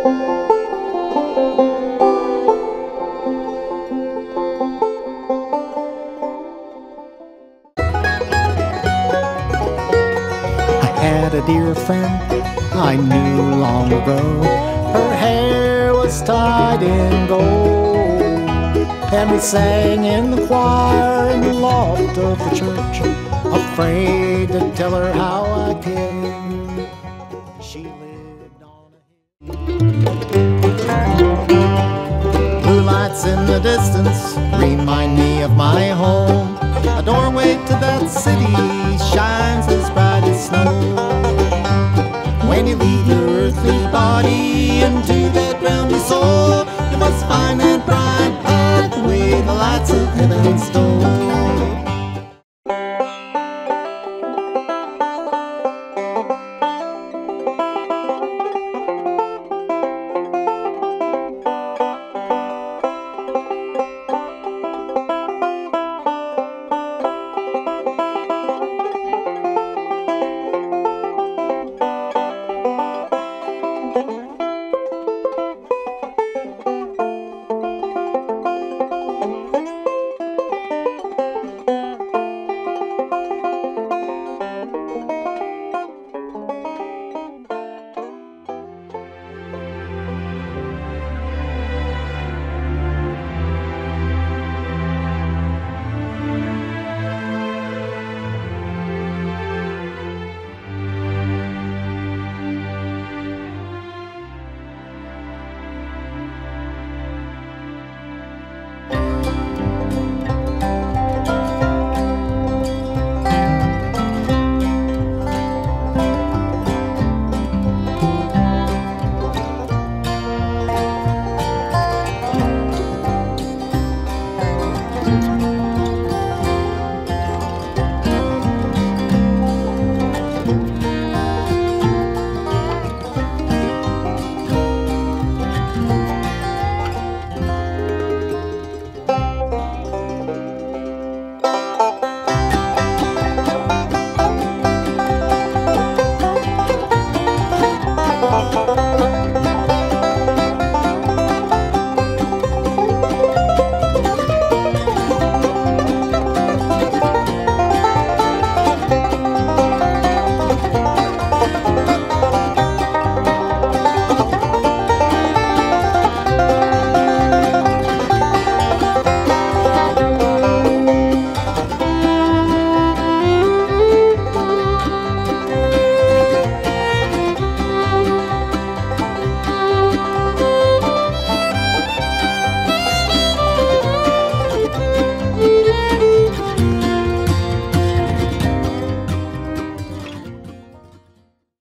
Had a dear friend I knew long ago. Her hair was tied in gold, and we sang in the choir in the loft of the church, afraid to tell her how I cared. She lived on a hill. Blue lights in the distance remind me of my home. A doorway to that city shines as bright as snow. When you leave your earthly body into that realm you soul, you must find that bright pathway, the lights of heaven's door.